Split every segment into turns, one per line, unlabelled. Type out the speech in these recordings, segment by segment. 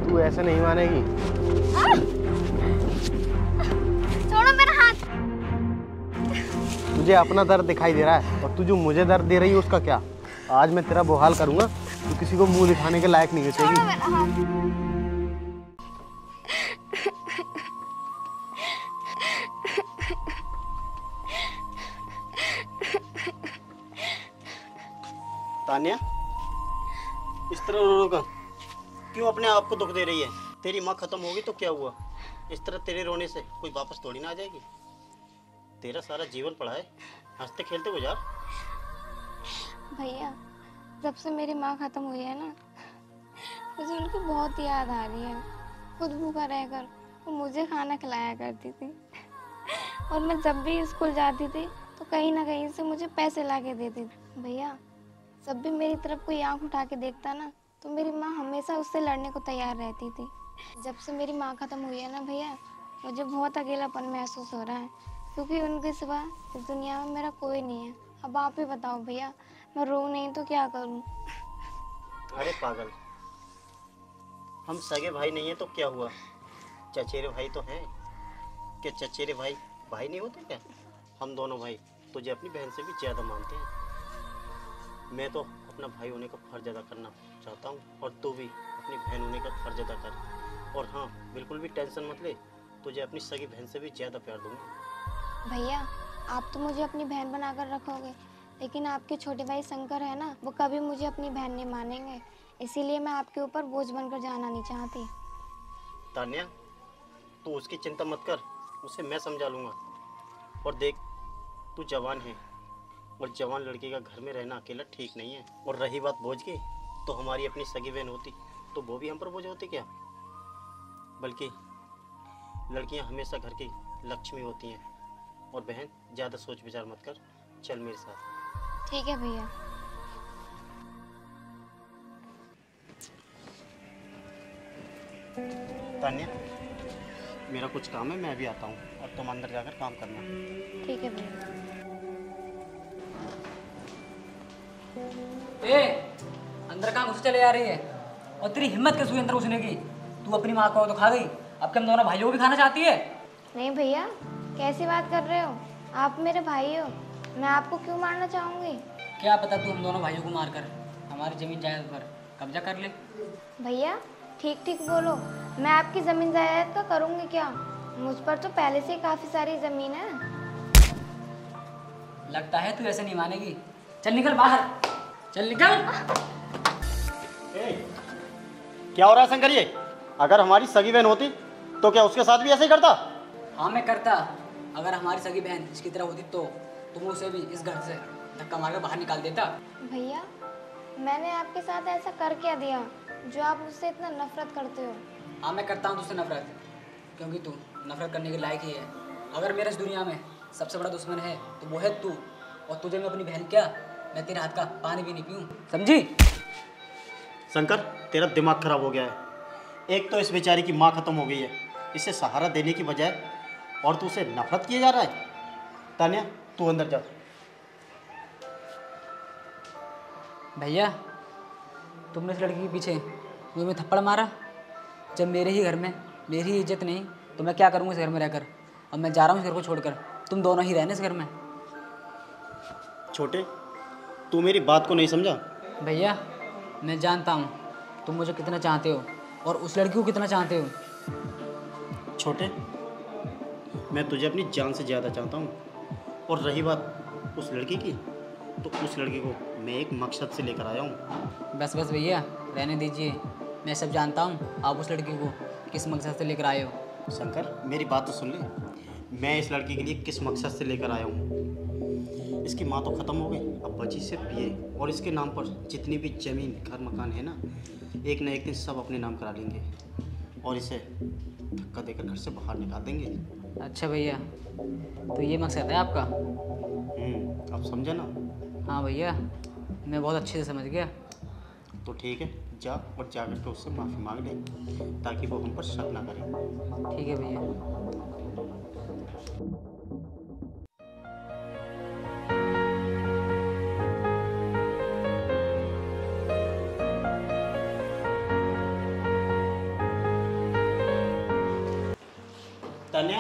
तू ऐसे नहीं मानेगी।
छोड़ो मेरा हाथ।
तुझे अपना दर्द दिखाई दे रहा है और तू जो मुझे दर्द दे रही है उसका क्या? आज मैं तेरा वो हाल करूंगा, तू किसी को मुंह दिखाने के लायक नहीं
छोड़ो
बचेगी।
मेरा हाथ।
तान्या, इस तरह रो कर क्यों अपने आप को दुख दे रही है? तेरी माँ खत्म होगी तो क्या हुआ? इस तरह तेरे रोने से कोई वापस थोड़ी ना आ जाएगी। तेरा सारा जीवन पड़ा है, हंसते खेलते गुजार।
भैया, जब से मेरी माँ खत्म हुई है ना, मुझे उनकी बहुत याद आ रही है। खुद भूखा रहकर वो मुझे खाना खिलाया करती थी और मैं जब भी स्कूल जाती थी तो कहीं ना कहीं से मुझे पैसे ला के देती थी। भैया, जब भी मेरी तरफ कोई आंख उठा के देखता ना तो मेरी माँ हमेशा उससे लड़ने को तैयार रहती थी। जब से मेरी माँ खत्म हुई है ना भैया, मुझे बहुत अकेलापन महसूस हो रहा है, क्योंकि उनके सिवा इस दुनिया में मेरा कोई नहीं है। अब आप ही बताओ भैया, मैं रो नहीं तो क्या करूं?
अरे पागल, हम सगे भाई नहीं है तो क्या हुआ? चचेरे भाई तो हैं। क्या चचेरे भाई भाई नहीं होते क्या? हम दोनों भाई तुझे अपनी बहन से भी ज़्यादा मानते हैं। मैं तो अपना भाई होने का फर्ज अदा करना चाहता हूँ और तू भी अपनी बहन होने का फर्ज अदा कर। और हाँ, बिल्कुल भी टेंशन मत ले, तुझे अपनी सगी बहन से भी ज़्यादा प्यार दूंगा।
भैया, आप तो मुझे अपनी बहन बनाकर रखोगे, लेकिन आपके छोटे भाई शंकर है ना, वो कभी मुझे अपनी बहन नहीं मानेंगे। इसीलिए मैं आपके ऊपर बोझ बनकर जाना नहीं चाहती।
तान्या, तू उसकी चिंता मत कर, उसे मैं समझा लूँगा। और देख, तू जवान है और जवान लड़की का घर में रहना अकेला ठीक नहीं है। और रही बात बोझ की, तो हमारी अपनी सगी बहन होती तो वो भी हम पर बोझ होती क्या? बल्कि लड़कियां हमेशा घर की लक्ष्मी होती हैं। और बहन, ज़्यादा सोच विचार मत कर, चल मेरे साथ।
ठीक है भैया।
तान्या, मेरा कुछ काम है, मैं अभी आता हूँ। अब तुम अंदर जाकर काम करना।
ठीक है भैया।
ए, अंदर कहाँ घुस चले जा रही है? और तेरी हिम्मत कैसे हुई अंदर घुसने की? तू अपनी माँ को तो खा गई, अब क्या हम दोनों भाइयों को भी खाना चाहती है?
नहीं भैया, कैसी बात कर रहे हो? आप मेरे भाई हो, मैं आपको क्यों मारना चाहूँगी?
क्या पता तू हम दोनों भाइयों को मारकर हमारी जमीन जायदाद पर कब्जा कर ले।
भैया, ठीक ठीक बोलो, मैं आपकी ज़मीन जायदाद का करूँगी क्या? मुझ पर तो पहले से ही काफ़ी सारी ज़मीन है।
लगता है तू ऐसे नहीं मानेगी। चल निकल बाहर, चल निकल।
क्या हो रहा है शंकर? ये अगर हमारी सगी बहन होती तो क्या उसके साथ भी ऐसे ही करता?
हाँ मैं करता। अगर हमारी सगी बहन इसकी तरह होती तो तुम उसे भी इस घर से धक्का मारकर बाहर निकाल देता।
भैया, मैंने आपके साथ ऐसा कर क्या दिया जो आप मुझसे इतना नफरत करते हो?
हाँ मैं करता हूँ तुझसे नफरत, क्योंकि तू नफरत करने के लायक ही है। अगर मेरे इस दुनिया में सबसे बड़ा दुश्मन है तो वो है तू। और तुझे मैं अपनी बहन क्या, मैं तेरे हाथ का पानी भी नहीं पीऊँ, समझी?
शंकर, तेरा दिमाग खराब हो गया है। एक तो इस बेचारी की माँ खत्म हो गई है, इसे सहारा देने की बजाय और तू उसे नफरत किए जा रहा है। तान्या, तू अंदर जा।
भैया, तुमने इस लड़की के पीछे मुझे में थप्पड़ मारा। जब मेरे ही घर में मेरी ही इज्जत नहीं तो मैं क्या करूँगा इस घर में रहकर? अब मैं जा रहा हूँ इस घर को छोड़कर, तुम दोनों ही रहने इस घर में।
छोटे, तू मेरी बात को नहीं समझा।
भैया, मैं जानता हूँ तुम मुझे कितना चाहते हो और उस लड़की को कितना चाहते हो।
छोटे, मैं तुझे अपनी जान से ज़्यादा चाहता हूँ। और रही बात उस लड़की की, तो उस लड़की को मैं एक मकसद से लेकर आया हूँ।
बस बस भैया, रहने दीजिए। मैं सब जानता हूँ आप उस लड़की को किस मकसद से लेकर आए हो।
शंकर, मेरी बात तो सुन ले। मैं इस लड़की के लिए किस मकसद से लेकर आया हूँ। इसकी माँ तो ख़त्म हो गई, अब बची सिर्फ ये। और इसके नाम पर जितनी भी ज़मीन घर मकान है ना, एक न एक दिन सब अपने नाम करा लेंगे और इसे धक्का देकर घर से बाहर निकाल देंगे।
अच्छा भैया, तो ये मकसद है आपका?
अब समझा ना?
हाँ भैया, मैं बहुत अच्छे से समझ गया।
तो ठीक है, जा और जाकर के उससे माफ़ी मांग ले, ताकि वो हम पर शक ना करे।
ठीक है भैया।
तान्या,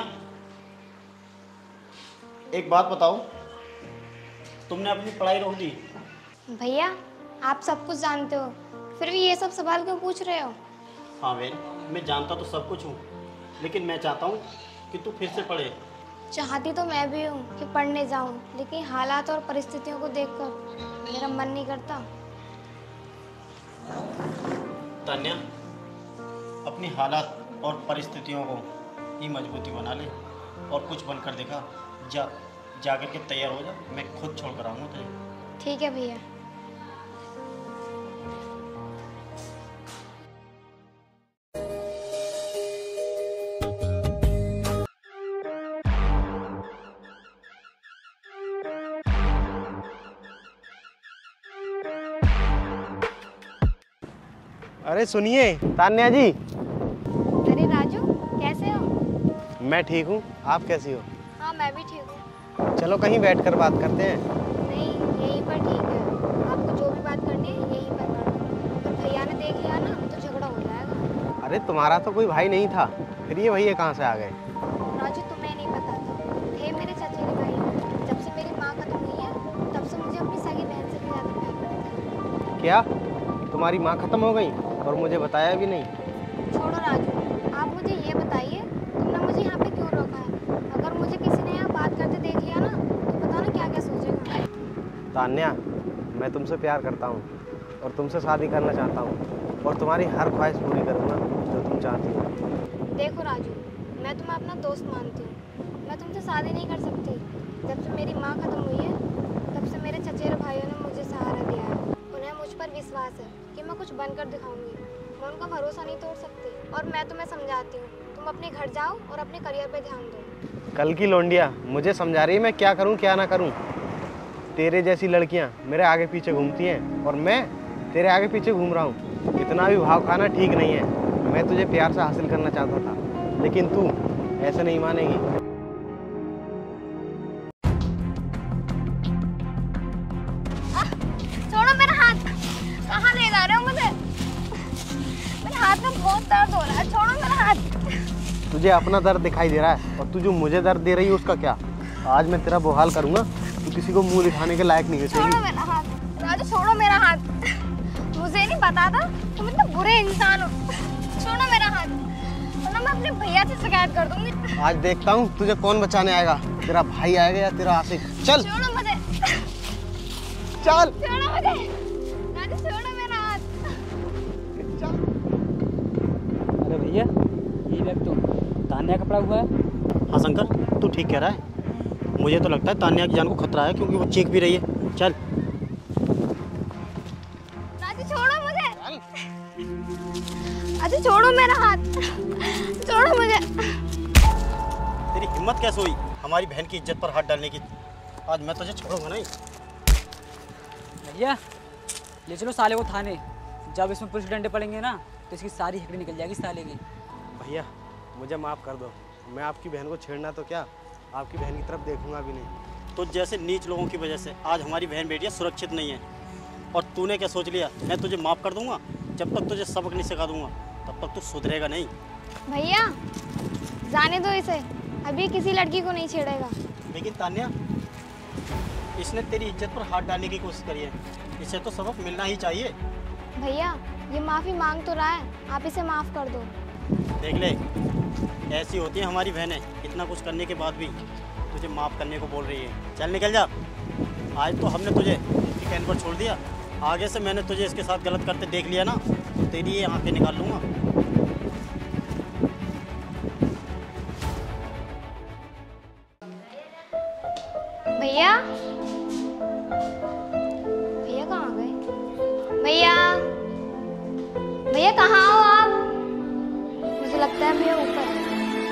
एक बात बताओ, तुमने अपनी पढ़ाई रोक दी?
भैया आप सब कुछ जानते हो, फिर भी ये सब सवाल क्यों पूछ रहे हो?
हाँ बहन, मैं जानता तो सब कुछ हूँ, लेकिन मैं चाहता हूँ कि तू फिर से पढ़े।
चाहती तो मैं भी हूँ कि पढ़ने जाऊँ, लेकिन हालात और परिस्थितियों को देखकर मेरा मन नहीं करता।
तान्या, अपनी हालात और परिस्थितियों को ही मजबूती बना ले और कुछ बनकर दिखा। जाकर के तैयार हो जा, मैं खुद छोड़ कर आऊँगा तुझे।
ठीक है भैया।
अरे सुनिए तान्या जी।
अरे राजू, कैसे हो?
मैं ठीक हूँ, आप कैसी हो?
हाँ मैं भी ठीक हूँ।
चलो कहीं बैठकर बात करते हैं।
नहीं, यहीं पर ठीक है। आपको जो भी बात करनी है यहीं पर करना। अगर भैया ने देख लिया ना तो झगड़ा हो जाएगा।
अरे तुम्हारा तो कोई भाई नहीं था, फिर ये भैया कहाँ से आ गए?
राजू तुम्हें नहीं पता था, थे मेरे चचेरे भाई। जब से मेरी माँ खत्म हुई है तब से मुझे अपनी सगी बहन से भी ज़्यादा प्यार करता है।
क्या तुम्हारी माँ खत्म हो गई और मुझे बताया भी नहीं?
छोड़ो राजू, आप मुझे ये बताइए, तुमने मुझे यहाँ पे क्यों रोका है? अगर मुझे किसी ने यहाँ बात करते देख लिया ना तो पता ना क्या क्या सोचेगा।
तान्या, मैं तुमसे प्यार करता हूँ और तुमसे शादी करना चाहता हूँ और तुम्हारी हर ख्वाहिश पूरी करूँगा जो तुम चाहती हो।
देखो राजू, मैं तुम्हें अपना दोस्त मानती हूँ, मैं तुमसे शादी नहीं कर सकती। जब से मेरी माँ खत्म हुई है तब से मेरे चचेरे भाइयों ने मुझे सहारा दिया है। उन्हें मुझ पर विश्वास है कि मैं कुछ बनकर दिखाऊंगी। मैं उनका भरोसा नहीं तोड़ सकती और मैं तुम्हें समझाती हूँ, तुम अपने घर जाओ और अपने करियर पे ध्यान दो।
कल की लौंडिया मुझे समझा रही है मैं क्या करूँ क्या ना करूँ। तेरे जैसी लड़कियाँ मेरे आगे पीछे घूमती हैं और मैं तेरे आगे पीछे घूम रहा हूँ। इतना भी भाव खाना ठीक नहीं है। मैं तुझे प्यार से हासिल करना चाहता था, लेकिन तू ऐसे नहीं मानेगी।
छोड़ो मेरा हाथ, कहाँ ले जा रहे हो मुझे? मेरे हाथ में बहुत दर्द हो रहा है, छोड़ो मेरा हाथ।
तुझे अपना दर्द दिखाई दे रहा है और तू जो मुझे दर्द दे रही है उसका क्या? आज मैं तेरा वो हाल करूँगा, तू किसी को मुंह दिखाने के लायक नहीं
छोड़ो
बचेगी।
मेरा हाथ, राजू छोड़ो मेरा हाथ। मुझे नहीं पता था तुम इतने बुरे इंसान हो। छोड़ो मेरा हाथ, वरना मैं अपने भैया से शिकायत कर दूंगी।
आज देखता हूँ तुझे कौन बचाने आएगा, तेरा भाई आएगा या तेरा आशिक। चल
छोड़ो मुझे,
चल
छोड़ो मुझे, राजू छोड़ो मेरा हाथ।
चल।
अरे भैया, ये बैग तो तान्या का पड़ा हुआ है।
हाँ शंकर, तू ठीक कह रहा है। मुझे तो लगता है तान्या की जान को खतरा है, क्योंकि वो चीख भी रही है। चल
राजू छोड़ो मुझे, राजू छोड़ो मेरा हाथ, छोड़ो मुझे।
तेरी हिम्मत कैसे हुई हमारी बहन की इज्जत पर हाथ डालने की? आज मैं तुझे छोड़ूंगा नहीं।
भैया ले चलो साले को थाने। जब इसमें पुलिस डंडे पड़ेंगे ना तो इसकी सारी हकड़ी निकल जाएगी साले की।
भैया मुझे माफ़ कर दो, मैं आपकी बहन को छेड़ना तो क्या, आपकी बहन की तरफ देखूंगा भी नहीं।
तो जैसे नीच लोगों की वजह से आज हमारी बहन बेटियां सुरक्षित नहीं है, और तूने क्या सोच लिया मैं तुझे माफ़ कर दूंगा? जब तक तुझे सबक नहीं सिखा दूंगा तब तक तू सुधरेगा नहीं।
भैया जाने दो इसे, अभी किसी लड़की को नहीं छेड़ेगा।
लेकिन तान्या, इसने तेरी इज्जत पर हाथ डालने की कोशिश करी है, इसे तो सबक मिलना ही चाहिए।
भैया ये माफ़ी मांग तो रहा है, आप इसे माफ़ कर दो।
देख ले, ऐसी होती है हमारी बहनें, इतना कुछ करने के बाद भी तुझे माफ़ करने को बोल रही है। चल निकल जा, आज तो हमने तुझे इसकी कैन पर छोड़ दिया, आगे से मैंने तुझे इसके साथ गलत करते देख लिया ना तो तेरी ये आंखें निकाल लूँगा।
भैया, भैया कहाँ गए? भैया, भैया कहाँ हो आप? मुझे लगता है भैया ऊपर है।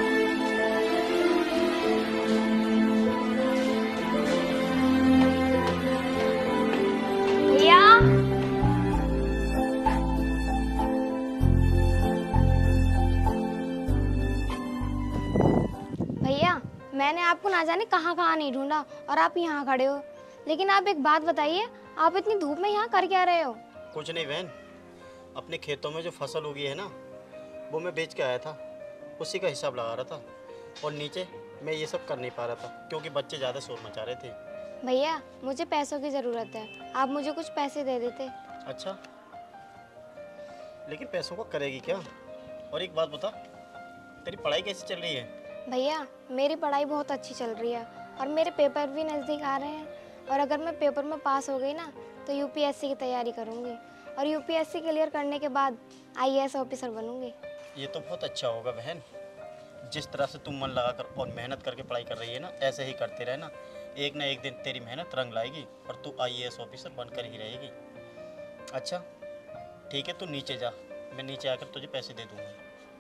भैया, भैया मैंने आपको ना जाने कहाँ कहाँ नहीं ढूंढा और आप यहाँ खड़े हो। लेकिन आप एक बात बताइए, आप इतनी धूप में यहाँ कर क्या रहे हो?
कुछ नहीं बहन, अपने खेतों में जो फसल उगी है ना वो मैं बेच के आया था, उसी का हिसाब लगा रहा था। और नीचे मैं ये सब कर नहीं पा रहा था क्योंकि बच्चे ज़्यादा शोर मचा रहे थे।
भैया मुझे पैसों की ज़रूरत है, आप मुझे कुछ पैसे दे देते।
अच्छा, लेकिन पैसों को करेगी क्या? और एक बात बता, तेरी पढ़ाई कैसी चल रही है?
भैया मेरी पढ़ाई बहुत अच्छी चल रही है और मेरे पेपर भी नज़दीक आ रहे हैं, और अगर मैं पेपर में पास हो गई ना तो यूपीएससी की तैयारी करूँगी, और यूपीएससी क्लियर करने के बाद आईएएस ऑफिसर बनूँगी।
ये तो बहुत अच्छा होगा बहन। जिस तरह से तुम मन लगाकर और मेहनत करके पढ़ाई कर रही है ना, ऐसे ही करते रहना। एक ना एक दिन तेरी मेहनत रंग लाएगी और तू आईएएस ऑफिसर बनकर ही रहेगी। अच्छा ठीक है, तू नीचे जा, मैं नीचे आकर तुझे पैसे दे दूँगा।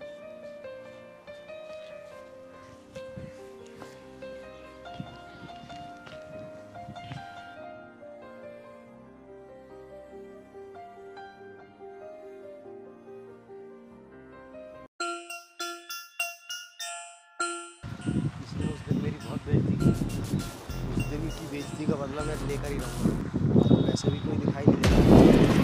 इसने उस दिन मेरी बहुत बेइज्जती की, उस दिन की बेइज्जती का बदला मैं लेकर ही रहूँगा। वैसे भी कोई दिखाई नहीं देता।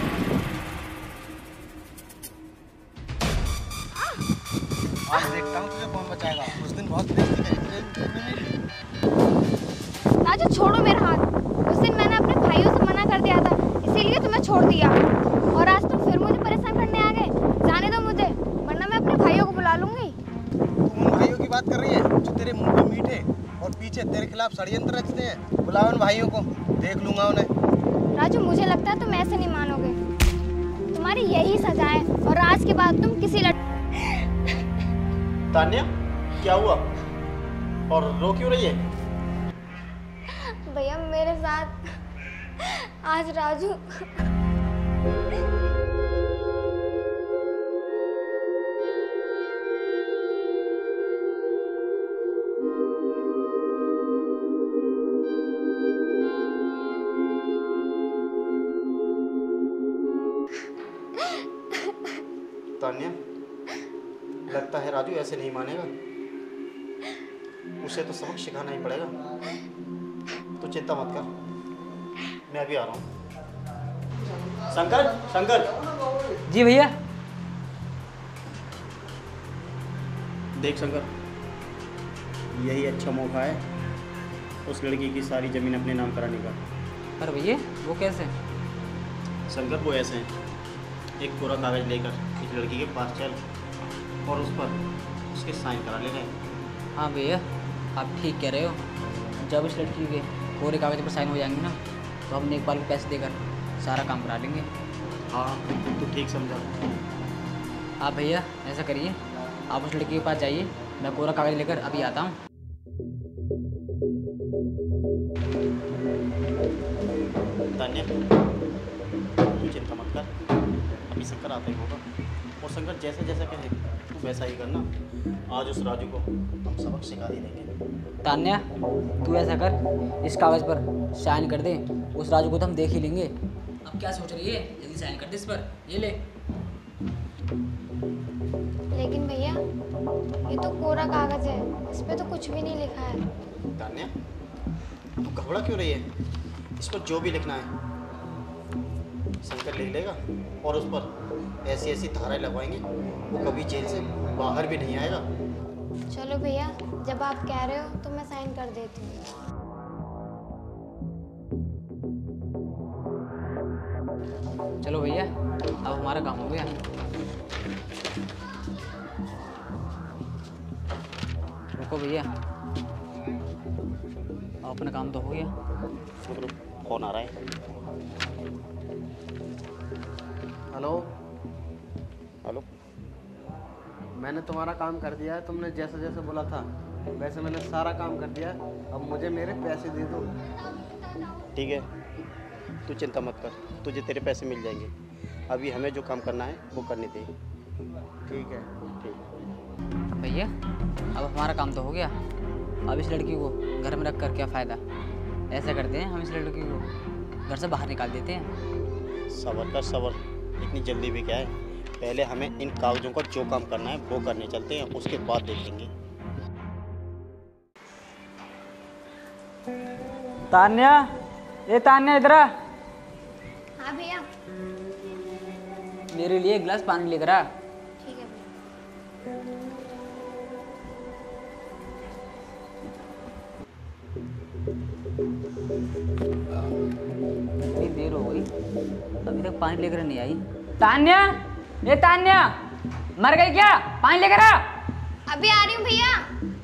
आज देखता हूँ तुझे कौन बचाएगा। उस दिन बहुत बेइज्जती करी तुमने मेरी।
राजू छोड़ो मेरा हाथ, उस दिन मैंने अपने भाइयों से मना कर दिया था, इसीलिए तुम्हें छोड़ दिया, और आज तुम फिर मुझे परेशान करने आ गए। जाने दो मुझे, वरना मैं अपने भाइयों को बुला लूंगी।
तुम उन भाइयों की बात कर रही है जो तेरे मुंह पे मीठे और पीछे तेरे खिलाफ षड्यंत्र रचते हैं? बुलाओ उन भाइयों को, देख लूंगा उन्हें।
राजू मुझे लगता है तुम ऐसे नहीं मानोगे, तुम्हारी यही सजा है, और आज के बाद तुम किसी
तान्या क्या हुआ और रो क्यों रही है?
भैया मेरे साथ आज राजू
तान्या, लगता है राजू ऐसे नहीं मानेगा, उसे तो सबक सिखाना ही पड़ेगा। तो चिंता मत कर, मैं अभी आ रहा हूँ। शंकर, शंकर
जी भैया।
देख शंकर, यही अच्छा मौका है उस लड़की की सारी ज़मीन अपने नाम कराने का।
पर भैया वो कैसे?
शंकर वो ऐसे हैं, एक पूरा कागज़ लेकर इस लड़की के पास चल और उस पर उसके साइन करा ले गए।
हाँ भैया आप ठीक कह रहे हो। जब इस लड़की के पूरे कागज पर साइन हो जाएंगे ना तो हम एक बार भी पैसे देकर सारा काम करा लेंगे।
हाँ तू ठीक समझा।
आप भैया ऐसा करिए, आप उस लड़की के पास जाइए, मैं पूरा कागज लेकर अभी आता हूँ।
तान्या तू चिंता मत कर, अभी शंकर आता ही होगा, और शंकर जैसा जैसा कहे तू वैसा ही करना। आज उस राजू को हम सबक सिखा ही देंगे।
तान्या तू ऐसा कर, इस कागज़ पर साइन कर दे, उस राजू को तो हम देख ही लेंगे। अब क्या सोच रही है, जल्दी साइन कर दे इस पर, ये ले।
लेकिन भैया ये तो कोरा कागज है, इस पे तो कुछ भी नहीं लिखा है।
तान्या तू घबरा क्यों रही है, इस पर जो भी लिखना है शंकर लिख लेगा, और उस पर ऐसी ऐसी धाराएं लगवाएंगे वो कभी जेल से बाहर भी नहीं आएगा।
चलो भैया जब आप कह रहे हो तो मैं साइन कर देती हूँ।
चलो भैया अब हमारा काम हो गया। रुको भैया, अब अपना काम तो हो गया।
फोन आ रहा है।
हेलो,
हेलो,
मैंने तुम्हारा काम कर दिया है। तुमने जैसे जैसे बोला था वैसे मैंने सारा काम कर दिया। अब मुझे मेरे पैसे दे दो।
ठीक है तू चिंता मत कर, तुझे तेरे पैसे मिल जाएंगे। अभी हमें जो काम करना है वो करने दे।
ठीक है।
ठीक।
भैया अब हमारा काम तो हो गया, अब इस लड़की को घर में रख कर क्या फ़ायदा। ऐसा करते हैं, हम इस लड़की को घर से बाहर निकाल देते हैं।
सबर कर सबर, इतनी जल्दी भी क्या है, पहले हमें इन कागजों का जो काम करना है वो करने चलते हैं, उसके बाद देख लेंगे।
तान्या, ये तान्या इधर आ।
हाँ भैया
मेरे लिए एक गिलास पानी लेकर आ।
ठीक है भैया।
पानी लेकर नहीं आई। तान्या, ये तान्या मर गई क्या? पानी लेकर आ।
अभी आ रही हूँ भैया।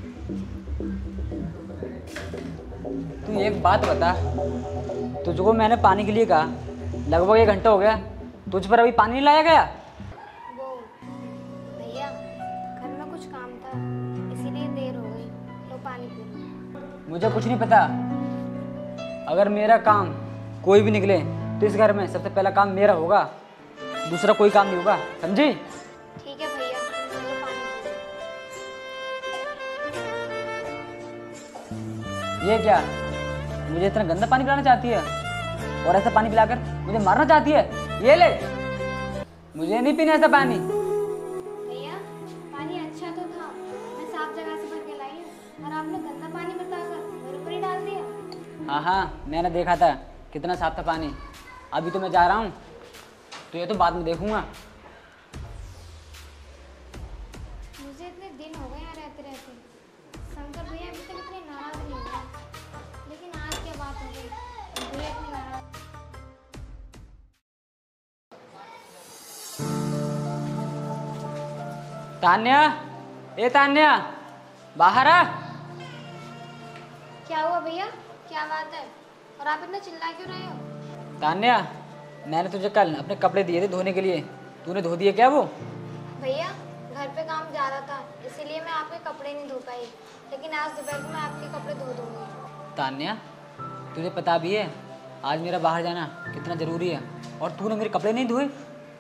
तू एक बात बता, तुझको मैंने पानी के लिए कहा, लगभग 1 घंटा हो गया, तुझ पर अभी पानी नहीं लाया गया?
वो भैया घर में कुछ काम था इसीलिए देर हो गई। लो पानी पी लो।
मुझे कुछ नहीं पता। अगर मेरा काम कोई भी निकले तो इस घर में सबसे पहला काम मेरा होगा, दूसरा कोई काम नहीं होगा, समझी?
ठीक है भैया, लो पानी पी लो।
ये क्या, मुझे इतना गंदा पानी पिलाना चाहती है और ऐसा पानी पिलाकर मुझे मारना चाहती है? ये ले, मुझे नहीं पीना ऐसा पानी।
भैया पानी अच्छा तो था, मैं साफ जगह से भर के लाई हूँ और आपने गंदा पानी बताकर मेरे ऊपर ही डाल दिया।
हाँ हाँ, मैंने देखा था कितना साफ था पानी। अभी तो मैं जा रहा हूँ, तो ये तो बाद में देखूंगा।
मुझे इतने दिन हो गए यहाँ रहते रहते, शंकर भैया अभी तक इतने नाराज नहीं हुए, लेकिन आज क्या बात हो गई भैया इतने नाराज।
तान्या, ए तान्या, बाहर आ।
क्या हुआ भैया, क्या बात है और आप इतना चिल्ला क्यों रहे हो?
तान्या, मैंने तुझे कल अपने कपड़े दिए थे धोने के लिए, तूने धो दिए क्या वो?
भैया घर पे काम ज़्यादा था इसीलिए मैं आपके कपड़े नहीं धो पाई, लेकिन आज दोपहर को मैं आपके कपड़े धो दूँगी।
तान्या, तुझे पता भी है आज मेरा बाहर जाना कितना ज़रूरी है और तूने मेरे कपड़े नहीं धोए?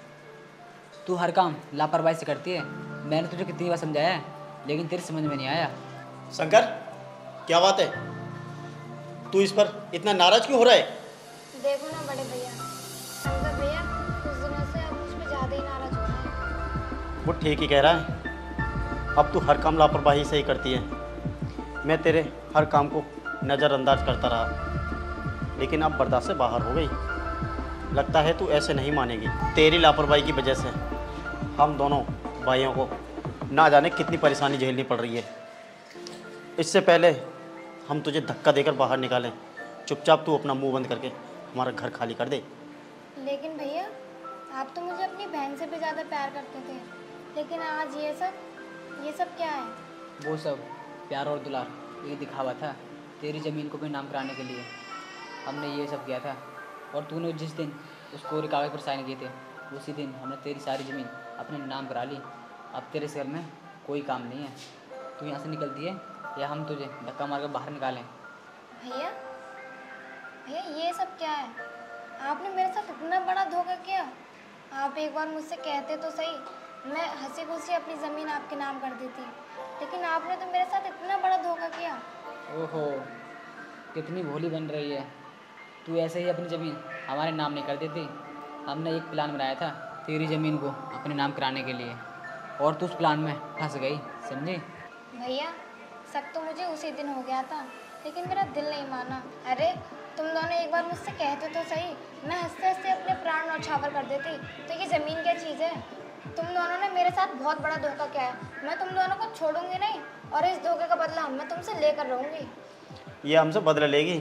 तू हर काम लापरवाही से करती है। मैंने तुझे कितनी बार समझाया है, लेकिन तेरी समझ में नहीं आया।
शंकर, क्या बात है? तू इस पर इतना नाराज क्यों हो रहा है?
देखो ना बड़े भैया, शंकर भैया कुछ दिनों से अब मुझ पर ज़्यादा ही नाराज हो रहे हैं।
वो ठीक ही कह रहा है। अब तू हर काम लापरवाही से ही करती है। मैं तेरे हर काम को नज़रअंदाज करता रहा, लेकिन अब बर्दाश्त से बाहर हो गई। लगता है तू ऐसे नहीं मानेगी। तेरी लापरवाही की वजह से हम दोनों भाइयों को ना जाने कितनी परेशानी झेलनी पड़ रही है। इससे पहले हम तुझे धक्का देकर बाहर निकालें, चुपचाप तू अपना मुंह बंद करके हमारा घर खाली कर दे।
लेकिन भैया आप तो मुझे अपनी बहन से भी ज़्यादा प्यार करते थे, लेकिन आज ये सब क्या है?
वो सब प्यार और दुलार ये दिखावा था तेरी ज़मीन को भी नाम कराने के लिए। हमने ये सब किया था और तूने जिस दिन उस कोरे कागज़ पर साइन किए थे उसी दिन हमने तेरी सारी ज़मीन अपने नाम करा ली। अब तेरे इस घर में कोई काम नहीं है, तू यहाँ से निकलती है या हम तुझे धक्का मारकर बाहर निकालें?
भैया भैया ये सब क्या है? आपने मेरे साथ इतना बड़ा धोखा किया। आप एक बार मुझसे कहते तो सही, मैं हंसी खुशी अपनी ज़मीन आपके नाम कर देती, लेकिन आपने तो मेरे साथ इतना बड़ा धोखा किया।
ओहो, कितनी भोली बन रही है तू। ऐसे ही अपनी ज़मीन हमारे नाम नहीं कर देती। हमने एक प्लान बनाया था तेरी ज़मीन को अपने नाम कराने के लिए और तू उस प्लान में फंस गई, समझी?
भैया शक तो मुझे उसी दिन हो गया था, लेकिन मेरा दिल नहीं माना। अरे तुम दोनों एक बार मुझसे कहते तो सही, मैं हंसते हंसते अपने प्राण न्यौछावर कर देती। तो ये ज़मीन क्या चीज़ है? तुम दोनों ने मेरे साथ बहुत बड़ा धोखा किया है। मैं तुम दोनों को छोड़ूंगी नहीं और इस धोखे का बदला मैं तुमसे लेकर रहूँगी।
ये हमसे बदला लेगी?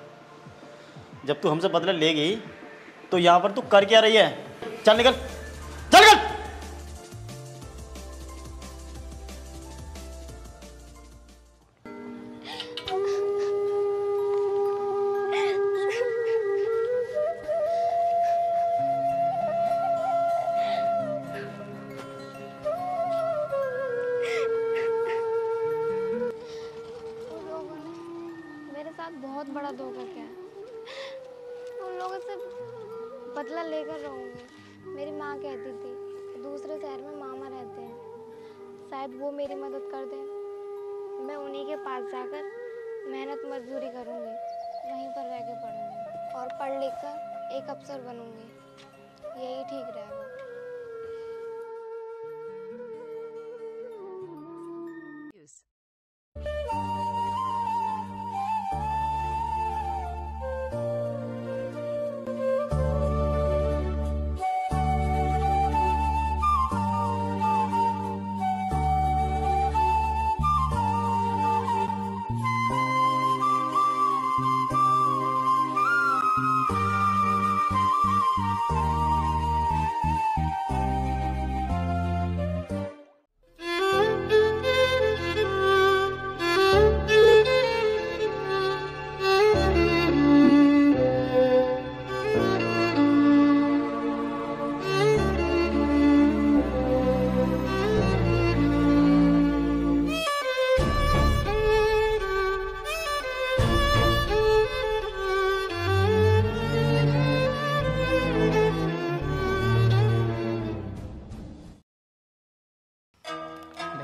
जब तू हमसे बदला लेगी तो यहाँ पर तू कर क्या रही है? चल निकल, चल निकल।
उन लोगों ने मेरे साथ बहुत बड़ा धोखा किया है। उन लोगों से बदला लेकर रहूँगी। मेरी माँ कहती थी कि दूसरे शहर में मामा रहते हैं, शायद वो मेरी मदद कर दें। मैं उन्हीं के पास जाकर मेहनत मजदूरी करूँगी, वहीं पर रह के पढ़ूँगी और पढ़ लिख कर एक अफसर बनूँगी। यही ठीक रहेगा।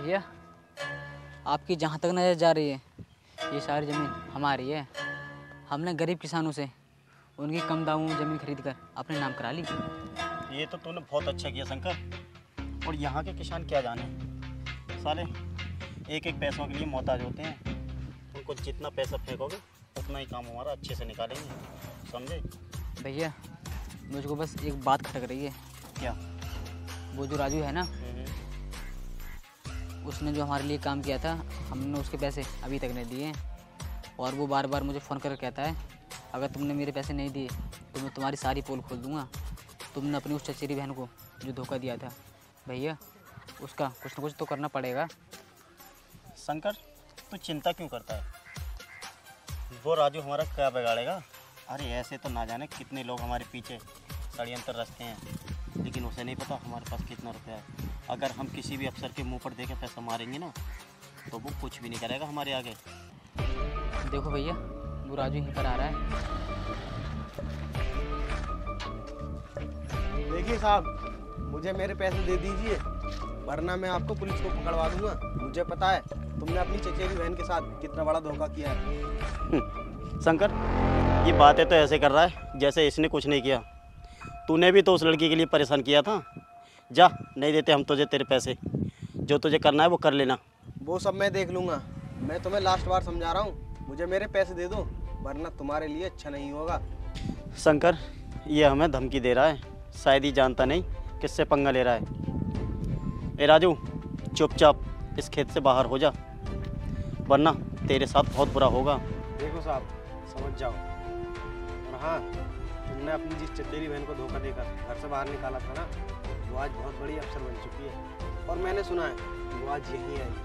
भैया आपकी जहाँ तक नज़र जा रही है ये सारी ज़मीन हमारी है। हमने गरीब किसानों से उनकी कम दामों में ज़मीन खरीद कर अपने नाम करा ली।
ये तो तूने बहुत अच्छा किया शंकर। और यहाँ के किसान क्या जाने, साले एक एक पैसों के लिए मोहताज होते हैं। उनको जितना पैसा फेंकोगे उतना ही काम हमारा अच्छे से निकालेंगे, समझे?
भैया मुझको बस एक बात खटक रही है।
क्या?
वो जो राजू है ना, उसने जो हमारे लिए काम किया था हमने उसके पैसे अभी तक नहीं दिए हैं। और वो बार बार मुझे फ़ोन कर कहता है अगर तुमने मेरे पैसे नहीं दिए तो मैं तुम्हारी सारी पोल खोल दूँगा। तुमने अपनी उस चचेरी बहन को जो धोखा दिया था भैया उसका कुछ ना कुछ तो करना पड़ेगा।
शंकर तू चिंता क्यों करता है? वो राजू हमारा क्या बिगाड़ेगा? अरे ऐसे तो ना जाने कितने लोग हमारे पीछे षड्यंत्र रचते हैं, लेकिन उसे नहीं पता हमारे पास कितना रुपया है। अगर हम किसी भी अफसर के मुंह पर देके पैसा मारेंगे ना तो वो कुछ भी नहीं करेगा हमारे आगे।
देखो भैया वो राजू यहीं पर आ रहा है।
देखिए साहब, मुझे मेरे पैसे दे दीजिए वरना मैं आपको पुलिस को पकड़वा दूंगा। मुझे पता है तुमने अपनी चचेरी बहन के साथ कितना बड़ा धोखा किया है।
शंकर ये बातें तो ऐसे कर रहा है जैसे इसने कुछ नहीं किया। तूने भी तो उस लड़की के लिए परेशान किया था। जा, नहीं देते हम तुझे तेरे पैसे, जो तुझे करना है वो कर लेना।
वो सब मैं देख लूँगा। मैं तुम्हें लास्ट बार समझा रहा हूँ, मुझे मेरे पैसे दे दो वरना तुम्हारे लिए अच्छा नहीं होगा।
शंकर ये हमें धमकी दे रहा है, शायद ही जानता नहीं किससे पंगा ले रहा है। ए राजू चुपचाप इस खेत से बाहर हो जा वरना तेरे साथ बहुत बुरा होगा।
देखो साहब समझ जाओ। और हाँ, तुमने अपनी जिस चचेरी बहन को धोखा देकर घर से बाहर निकाला था ना, वो आज बहुत बड़ी अफसर बन चुकी है और मैंने सुना है कि वो आज यहीं आएगी।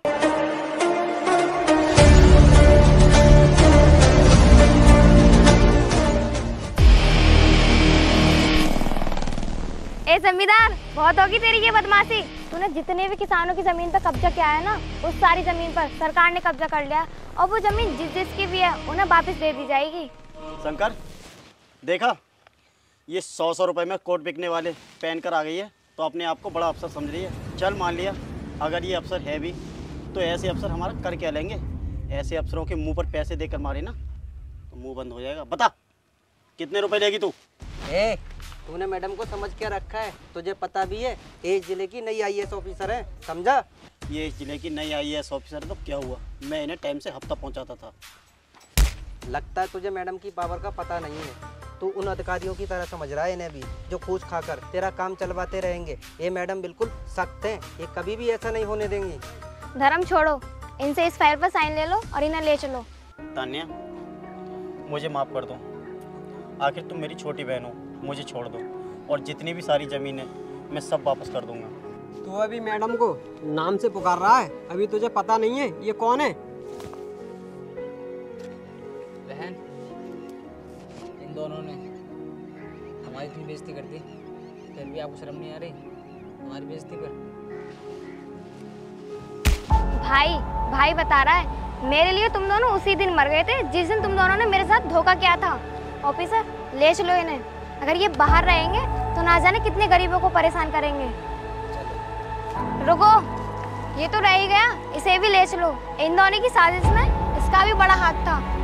ए जमींदार, बहुत होगी तेरी ये बदमाशी। तूने जितने भी किसानों की जमीन पर कब्जा किया है ना, उस सारी जमीन पर सरकार ने कब्जा कर लिया और वो जमीन जिस जिसकी भी है उन्हें वापस दे दी जाएगी।
शंकर देखा, ये 100 रुपए में कोट बिकने वाले पहन कर आ गई है तो अपने आप को बड़ा अफसर समझ रही है। चल मान लिया अगर ये अफसर है भी तो ऐसे अफसर हमारा कर क्या लेंगे? ऐसे अफसरों के मुंह पर पैसे देकर मारे ना तो मुंह बंद हो जाएगा। बता कितने रुपए लेगी तू?
ए, तूने मैडम को समझ के रखा है, तुझे पता भी है ये जिले की नई आईएएस ऑफिसर है, समझा?
ये इस जिले की नई आईएएस ऑफिसर है तो क्या हुआ, मैं इन्हें टाइम से हफ्ता पहुंचाता था।
लगता है तुझे मैडम की पावर का पता नहीं है। तू उन अधिकारियों की तरह समझ रहा है इन्हें भी, जो घूस खाकर तेरा काम चलवाते रहेंगे। ये मैडम बिल्कुल सख्त हैं, ये कभी भी ऐसा नहीं होने देंगी।
धर्म छोड़ो, इनसे इस फाइल पर साइन ले लो और इन्हें ले चलो।
तान्या मुझे माफ़ कर दो, आखिर तुम मेरी छोटी बहन हो, मुझे छोड़ दो और जितनी भी सारी ज़मीन है मैं सब वापस कर दूंगा।
तू अभी मैडम को नाम से पुकार रहा है, अभी तुझे पता नहीं है ये कौन है?
बहन इन दोनों ने हमारी इतनी बेइज्जती कर दी, फिर भी आपको शर्म नहीं आ रही हमारी बेइज्जती पर?
भाई भाई बता रहा है, मेरे लिए तुम दोनों उसी दिन मर गए थे जिस दिन तुम दोनों ने मेरे साथ धोखा किया था। ऑफिसर ले चलो इन्हें, अगर ये बाहर रहेंगे तो ना जाने कितने गरीबों को परेशान करेंगे। रुको, ये तो रह ही गया, इसे भी ले चलो। इन दोनों की साजिश में इसका भी बड़ा हाथ था।